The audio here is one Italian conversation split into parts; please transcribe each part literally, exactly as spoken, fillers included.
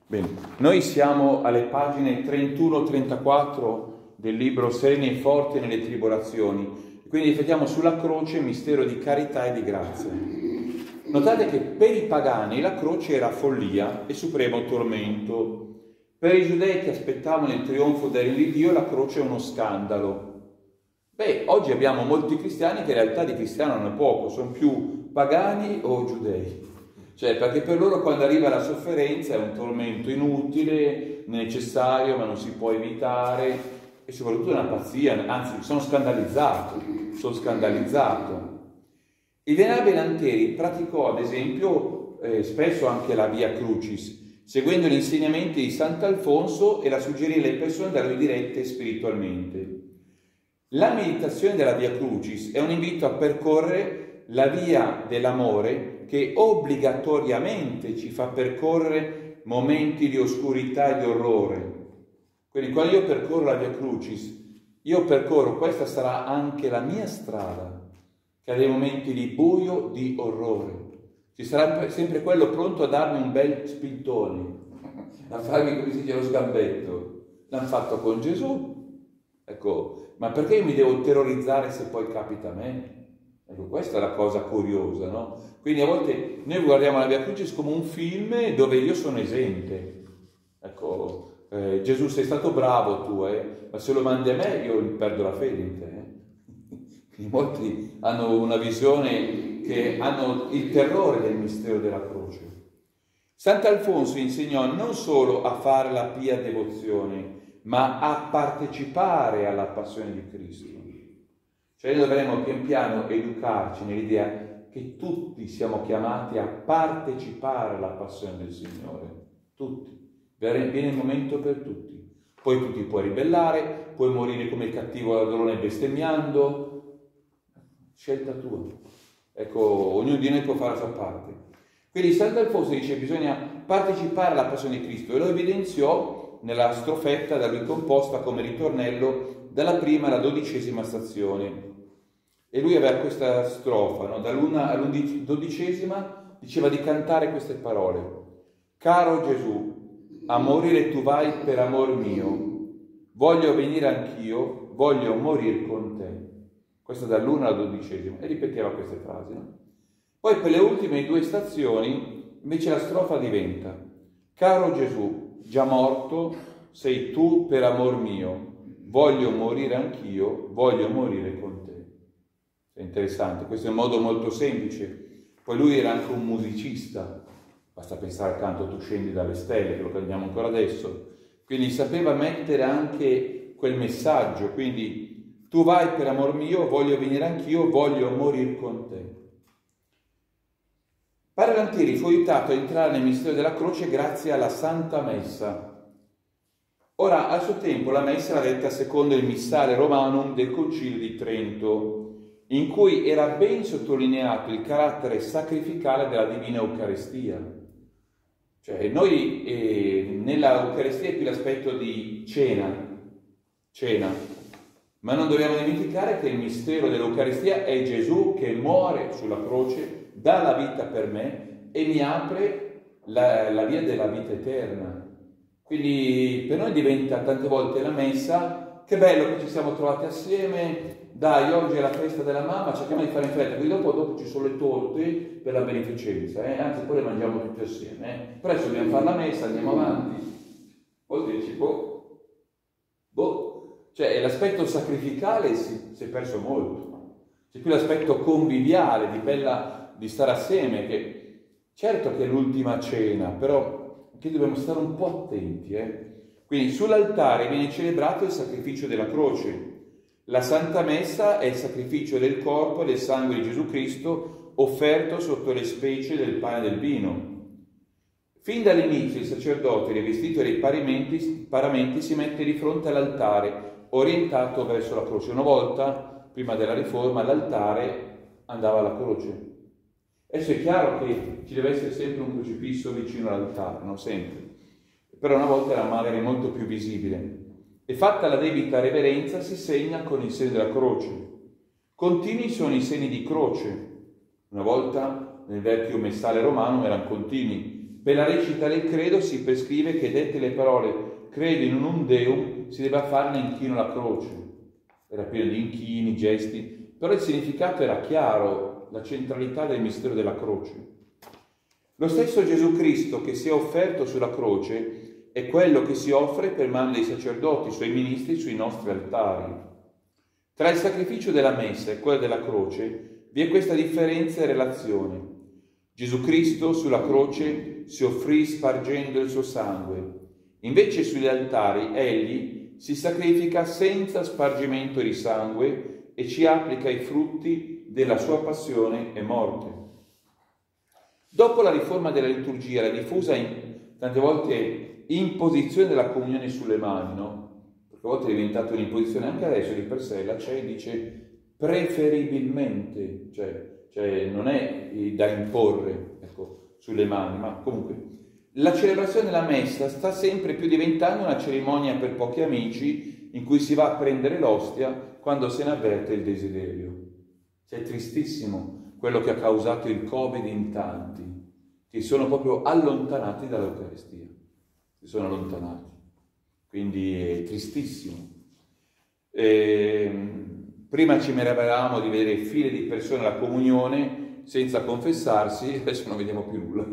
Bene, noi siamo alle pagine trentuno trentaquattro del libro Sereni e forti nelle tribolazioni, quindi riflettiamo sulla croce, mistero di carità e di grazia. Notate che per i pagani la croce era follia e supremo tormento. Per i giudei che aspettavano il trionfo del Regno di Dio la croce è uno scandalo. Beh, oggi abbiamo molti cristiani che in realtà di cristiano non è poco, sono più pagani o giudei. Cioè, perché per loro quando arriva la sofferenza è un tormento inutile, necessario, ma non si può evitare, e soprattutto è una pazzia, anzi sono scandalizzato, sono scandalizzato. Il venerabile Lanteri praticò ad esempio eh, spesso anche la Via Crucis, seguendo gli insegnamenti di Sant'Alfonso e la suggerì alle persone da lui dirette spiritualmente. La meditazione della Via Crucis è un invito a percorrere la via dell'amore che obbligatoriamente ci fa percorrere momenti di oscurità e di orrore. Quindi quando io percorro la Via Crucis, io percorro, questa sarà anche la mia strada, che ha dei momenti di buio, di orrore. Ci sarà sempre quello pronto a darmi un bel spintone, a farmi, come si dice, lo sgambetto. L'hanno fatto con Gesù, ecco, ma perché io mi devo terrorizzare se poi capita a me? Ecco, questa è la cosa curiosa, no? Quindi a volte noi guardiamo la Via Crucis come un film dove io sono esente. Ecco, eh, Gesù sei stato bravo tu, eh? Ma se lo mandi a me io perdo la fede in te. Eh? Quindi molti hanno una visione che hanno il terrore del mistero della croce. Sant'Alfonso insegnò non solo a fare la pia devozione, ma a partecipare alla passione di Cristo. Cioè noi dovremmo pian piano educarci nell'idea che tutti siamo chiamati a partecipare alla passione del Signore. Tutti. Viene il momento per tutti. Poi tu ti puoi ribellare, puoi morire come il cattivo ladrone bestemmiando. Scelta tua. Ecco, ognuno di noi può fare la sua parte. Quindi Sant'Alfonso dice che bisogna partecipare alla passione di Cristo e lo evidenziò nella strofetta da lui composta come ritornello dalla prima alla dodicesima stazione. E lui aveva questa strofa, no? Dall'una all'undicesima diceva di cantare queste parole. Caro Gesù, a morire tu vai per amor mio, voglio venire anch'io, voglio morire con te. Questo dall'una alla dodicesima. E ripeteva queste frasi, no? Poi per le ultime due stazioni invece la strofa diventa Caro Gesù, già morto sei tu per amor mio, voglio morire anch'io, voglio morire con te. È interessante, questo è un modo molto semplice. Poi lui era anche un musicista, basta pensare al canto Tu scendi dalle stelle, che lo cantiamo ancora adesso, quindi sapeva mettere anche quel messaggio, quindi tu vai per amor mio, voglio venire anch'io, voglio morire con te. Padre Lanteri fu aiutato a entrare nel mistero della croce grazie alla Santa Messa. Ora, al suo tempo la Messa era detta secondo il Missale Romanum del Concilio di Trento, in cui era ben sottolineato il carattere sacrificale della Divina Eucaristia. Cioè, noi eh, nella Eucaristia è qui l'aspetto di cena, cena, ma non dobbiamo dimenticare che il mistero dell'Eucaristia è Gesù che muore sulla croce, dà la vita per me e mi apre la, la via della vita eterna. Quindi per noi diventa tante volte la Messa, che bello che ci siamo trovati assieme, dai, oggi è la festa della mamma, cerchiamo di fare in fretta, quindi dopo, dopo ci sono le torte per la beneficenza, eh? Anzi poi le mangiamo tutti assieme, eh? Però adesso dobbiamo fare la messa, andiamo avanti. Poi dici, boh, boh, cioè l'aspetto sacrificale si, si è perso molto, c'è più l'aspetto conviviale, di bella, di stare assieme, che certo che è l'ultima cena, però qui dobbiamo stare un po' attenti, eh? Quindi sull'altare viene celebrato il sacrificio della croce. La Santa Messa è il sacrificio del corpo e del sangue di Gesù Cristo offerto sotto le specie del pane e del vino. Fin dall'inizio il sacerdote, rivestito dei paramenti, paramenti, si mette di fronte all'altare, orientato verso la croce. Una volta, prima della Riforma, l'altare andava alla croce. Adesso è chiaro che ci deve essere sempre un crocifisso vicino all'altare, non sempre. Però una volta era magari molto più visibile. E fatta la debita reverenza si segna con il segno della croce. Continui sono i segni di croce. Una volta nel vecchio messale romano erano continui. Per la recita del credo si prescrive che dette le parole credo in un Deum si debba farne inchino alla croce. Era pieno di inchini, gesti, però il significato era chiaro, la centralità del mistero della croce. Lo stesso Gesù Cristo che si è offerto sulla croce è quello che si offre per mano dei sacerdoti, suoi ministri, sui nostri altari. Tra il sacrificio della messa e quello della croce vi è questa differenza e relazione. Gesù Cristo sulla croce si offrì spargendo il suo sangue. Invece sugli altari egli si sacrifica senza spargimento di sangue e ci applica i frutti della sua passione e morte. Dopo la riforma della liturgia, la diffusa in, tante volte imposizione della comunione sulle mani, no? Perché a volte è diventata un'imposizione, anche adesso di per sé, la C E I dice preferibilmente, cioè, cioè non è da imporre, ecco, sulle mani, ma comunque la celebrazione della messa sta sempre più diventando una cerimonia per pochi amici in cui si va a prendere l'ostia quando se ne avverte il desiderio. Cioè, è tristissimo quello che ha causato il Covid in tanti, che sono proprio allontanati dall'Eucaristia, si sono allontanati, quindi è tristissimo. E, prima ci meraviglavamo di vedere file di persone alla comunione senza confessarsi, adesso non vediamo più nulla.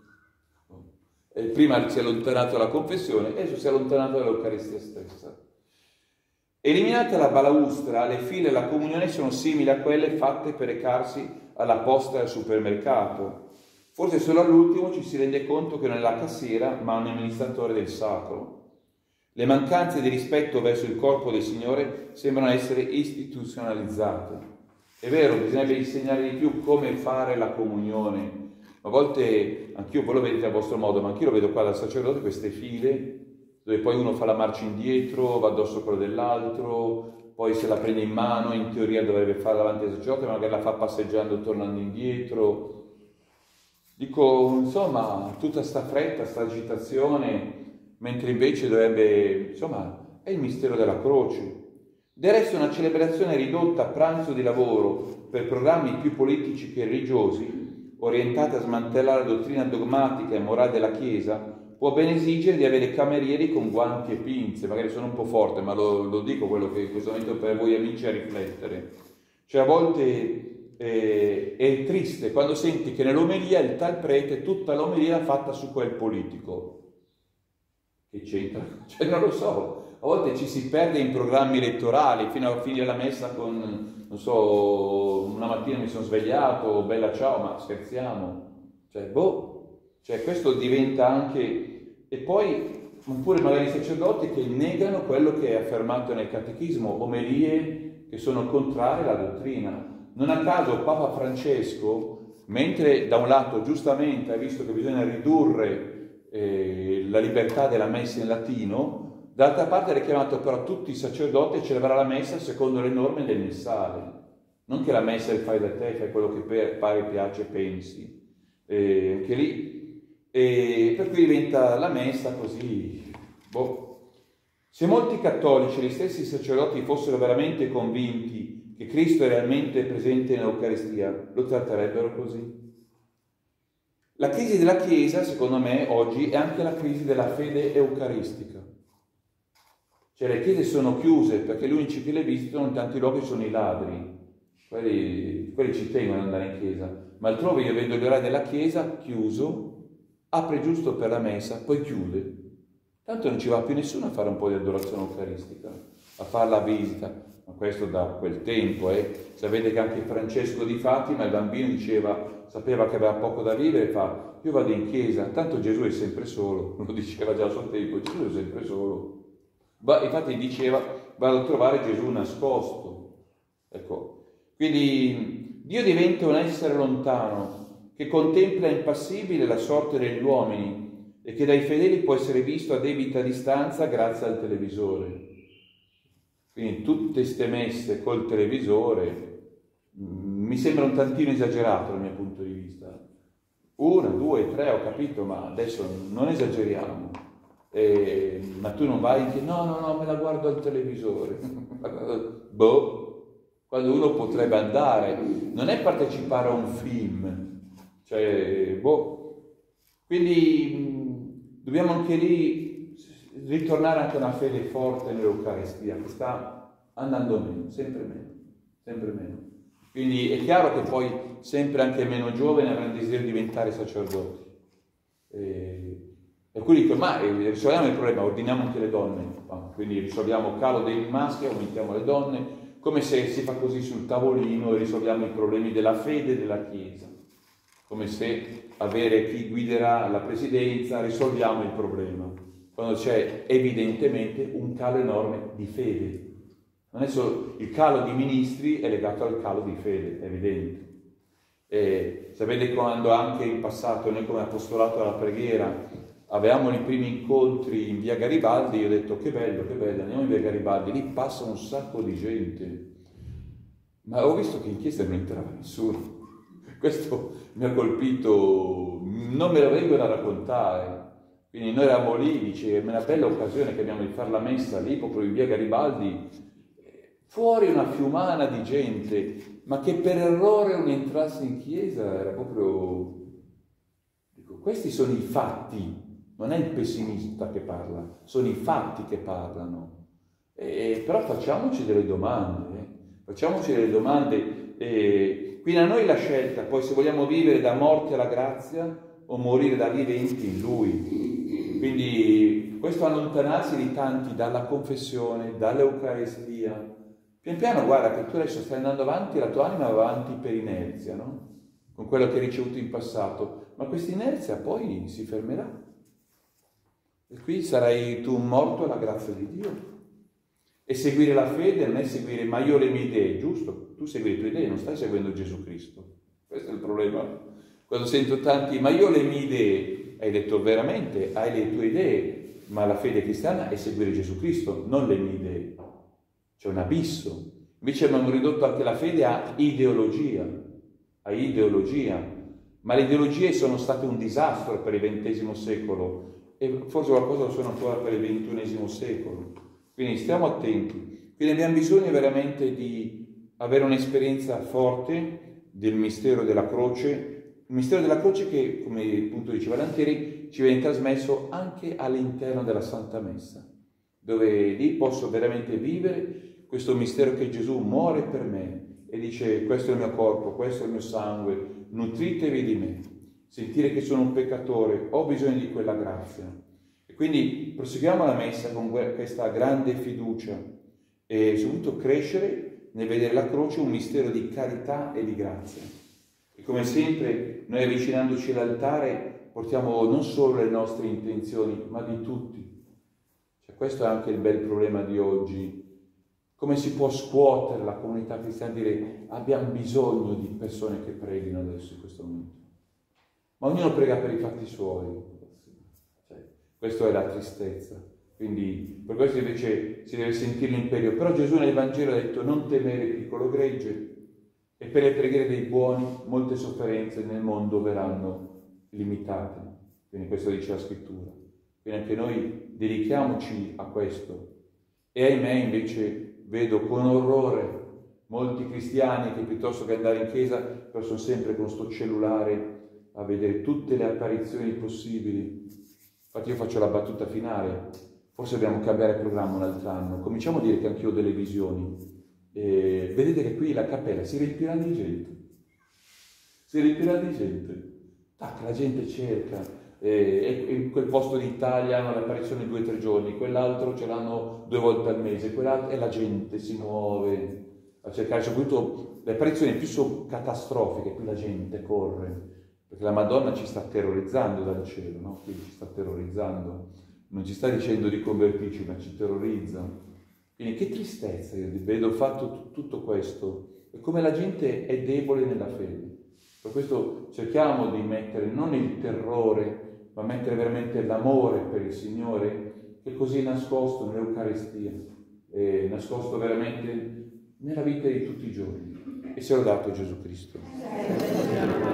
E prima si è allontanato dalla confessione, adesso si è allontanato dall'Eucaristia stessa. Eliminata la balaustra, le file alla comunione sono simili a quelle fatte per recarsi alla posta al supermercato. Forse solo all'ultimo ci si rende conto che non è la cassiera, ma un amministratore del sacro. Le mancanze di rispetto verso il corpo del Signore sembrano essere istituzionalizzate. È vero, bisognerebbe insegnare di più come fare la comunione. A volte, anch'io, voi lo vedete a vostro modo, ma anch'io lo vedo qua dal sacerdote, queste file, dove poi uno fa la marcia indietro, va addosso quello dell'altro, poi se la prende in mano, in teoria dovrebbe fare davanti al sacerdote, ma magari la fa passeggiando, tornando indietro. Dico, insomma, tutta sta fretta, sta agitazione, mentre invece dovrebbe, insomma, è il mistero della croce. Del resto una celebrazione ridotta a pranzo di lavoro per programmi più politici che religiosi, orientata a smantellare la dottrina dogmatica e morale della Chiesa, può ben esigere di avere camerieri con guanti e pinze. Magari sono un po' forte, ma lo, lo dico quello che in questo momento per voi amici a riflettere. Cioè a volte eh, è triste quando senti che nell'omelia il tal prete tutta l'omelia è fatta su quel politico. Che c'entra? Cioè non lo so. A volte ci si perde in programmi elettorali fino a finire la messa con, non so, una mattina mi sono svegliato, bella ciao, ma scherziamo. Cioè, boh, cioè questo diventa anche... E poi, oppure magari i sacerdoti che negano quello che è affermato nel catechismo, omelie che sono contrarie alla dottrina. Non a caso Papa Francesco, mentre da un lato giustamente ha visto che bisogna ridurre eh, la libertà della messa in latino, d'altra parte ha chiamato però tutti i sacerdoti a celebrare la messa secondo le norme del missale. Non che la messa è il fai da te, fai quello che pare, piace, pensi. Eh, anche lì. E per cui diventa la messa così. Boh. Se molti cattolici, gli stessi sacerdoti, fossero veramente convinti che Cristo è realmente presente nell'Eucaristia, lo tratterebbero così. La crisi della Chiesa, secondo me, oggi è anche la crisi della fede eucaristica. Cioè le chiese sono chiuse perché gli unici che le visitano in tanti luoghi sono i ladri. Quelli, quelli ci tengono ad andare in chiesa. Ma altrove io vedo l'orario della chiesa chiuso, apre giusto per la messa, poi chiude. Tanto non ci va più nessuno a fare un po' di adorazione eucaristica, a fare la visita. Ma questo da quel tempo, eh. Sapete che anche Francesco di Fatima, il bambino, diceva, sapeva che aveva poco da vivere, fa, io vado in chiesa, tanto Gesù è sempre solo, lo diceva già al suo tempo, Gesù è sempre solo. Infatti diceva, vado a trovare Gesù nascosto. Ecco, quindi Dio diventa un essere lontano, che contempla impassibile la sorte degli uomini e che dai fedeli può essere visto a debita distanza grazie al televisore. Quindi tutte ste messe col televisore mh, mi sembra un tantino esagerato dal mio punto di vista. Una, due, tre, ho capito, ma adesso non esageriamo. Eh, ma tu non vai in... No, no, no, me la guardo al televisore. Boh, quando uno potrebbe andare. Non è partecipare a un film. Cioè, boh. Quindi mh, dobbiamo anche lì ritornare anche a una fede forte nell'Eucaristia, che sta andando meno, sempre meno, sempre meno. Quindi è chiaro che poi sempre anche meno giovani avranno desiderio di diventare sacerdoti. E, e quindi dicono, ma eh, risolviamo il problema, ordiniamo anche le donne. Quindi risolviamo il calo dei maschi, aumentiamo le donne, come se si fa così sul tavolino e risolviamo i problemi della fede della Chiesa. Come se avere chi guiderà la presidenza risolviamo il problema, quando c'è evidentemente un calo enorme di fede. Non è solo il calo di ministri, è legato al calo di fede, è evidente. E sapete quando anche in passato noi come apostolato alla preghiera avevamo i primi incontri in via Garibaldi, io ho detto che bello, che bello, andiamo in via Garibaldi, lì passa un sacco di gente, ma ho visto che in chiesa non entrava nessuno. Questo mi ha colpito, non me lo vengono a raccontare. Quindi noi eravamo lì, dice, è una bella occasione che abbiamo di fare la messa lì, proprio in via Garibaldi, fuori una fiumana di gente, ma che per errore non entrasse in chiesa era proprio... Dico, questi sono i fatti. Non è il pessimista che parla, sono i fatti che parlano. E, però facciamoci delle domande, eh? facciamoci delle domande. E, quindi a noi la scelta, poi se vogliamo vivere da morte alla grazia o morire da viventi in Lui. Quindi questo allontanarsi di tanti dalla confessione, dall'Eucaristia. Pian piano guarda che tu adesso stai andando avanti e la tua anima va avanti per inerzia, no? Con quello che hai ricevuto in passato. Ma questa inerzia poi si fermerà. E qui sarai tu morto alla grazia di Dio. E seguire la fede non è seguire, ma io ho le mie idee, giusto? Tu segui le tue idee, non stai seguendo Gesù Cristo. Questo è il problema. Quando sento tanti, ma io ho le mie idee, hai detto veramente, hai le tue idee, ma la fede cristiana è seguire Gesù Cristo, non le mie idee. C'è un abisso. Invece abbiamo ridotto anche la fede a ideologia, a ideologia. Ma le ideologie sono state un disastro per il ventesimo secolo. E forse qualcosa lo sono ancora per il ventunesimo secolo. Quindi stiamo attenti. Quindi abbiamo bisogno veramente di avere un'esperienza forte del mistero della croce, il mistero della croce che, come appunto diceva Lantieri, ci viene trasmesso anche all'interno della Santa Messa, dove lì posso veramente vivere questo mistero che Gesù muore per me e dice questo è il mio corpo, questo è il mio sangue, nutritevi di me. Sentire che sono un peccatore, ho bisogno di quella grazia. E quindi proseguiamo la messa con questa grande fiducia e soprattutto crescere nel vedere la croce un mistero di carità e di grazia. E come sempre noi avvicinandoci all'altare portiamo non solo le nostre intenzioni, ma di tutti. Cioè, questo è anche il bel problema di oggi. Come si può scuotere la comunità cristiana e dire abbiamo bisogno di persone che preghino adesso in questo momento. Ma ognuno prega per i fatti suoi, cioè, questa è la tristezza, quindi per questo invece si deve sentire l'imperio. Però Gesù nel Vangelo ha detto non temere piccolo gregge, e per le preghiere dei buoni molte sofferenze nel mondo verranno limitate, quindi questo dice la Scrittura. Quindi anche noi dedichiamoci a questo. E ahimè invece vedo con orrore molti cristiani che piuttosto che andare in chiesa però sono sempre con sto cellulare a vedere tutte le apparizioni possibili. Infatti io faccio la battuta finale, forse dobbiamo cambiare programma un altro anno, cominciamo a dire che anch'io ho delle visioni, e vedete che qui la cappella si riempirà di gente, si riempirà di gente, tac, la gente cerca, e, e in quel posto d'Italia hanno le apparizioni due o tre giorni, quell'altro ce l'hanno due volte al mese, quell'altro, e la gente si muove a cercare, soprattutto le apparizioni più sono catastrofiche, qui la gente corre, perché la Madonna ci sta terrorizzando dal cielo, no? Quindi ci sta terrorizzando, non ci sta dicendo di convertirci, ma ci terrorizza. Quindi che tristezza, io vedo fatto tutto questo, e come la gente è debole nella fede. Per questo cerchiamo di mettere non il terrore, ma mettere veramente l'amore per il Signore, che è così nascosto nell'Eucaristia, è nascosto veramente nella vita di tutti i giorni. E sia lodato Gesù Cristo.